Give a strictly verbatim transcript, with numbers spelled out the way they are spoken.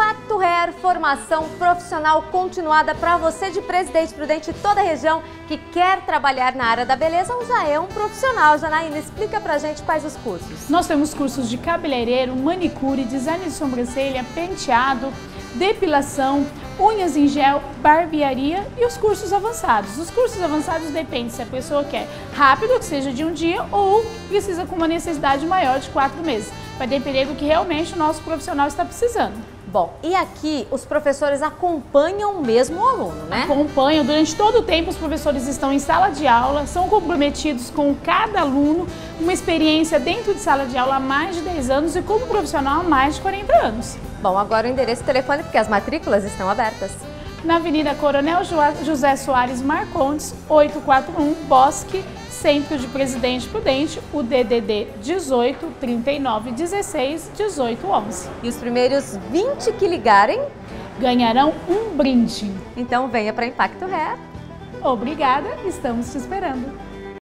Impacto Hair, formação profissional continuada para você de Presidente Prudente e toda a região que quer trabalhar na área da beleza ou já é um profissional. Janaína, explica pra gente quais os cursos. Nós temos cursos de cabeleireiro, manicure, design de sobrancelha, penteado, depilação, unhas em gel, barbearia e os cursos avançados. Os cursos avançados dependem se a pessoa quer rápido, que seja de um dia, ou precisa com uma necessidade maior de quatro meses. Vai depender do que realmente o nosso profissional está precisando. Bom, e aqui os professores acompanham mesmo o aluno, né? Acompanham, durante todo o tempo os professores estão em sala de aula, são comprometidos com cada aluno, uma experiência dentro de sala de aula há mais de dez anos e como profissional há mais de quarenta anos. Bom, agora o endereço e telefone, porque as matrículas estão abertas. Na Avenida Coronel José Soares Marcondes, oitocentos e quarenta e um, Bosque, Centro de Presidente Prudente, o D D D dezoito, trinta e nove, dezesseis, dezoito, onze. E os primeiros vinte que ligarem ganharão um brinde. Então venha para Impacto Hair. Obrigada, estamos te esperando.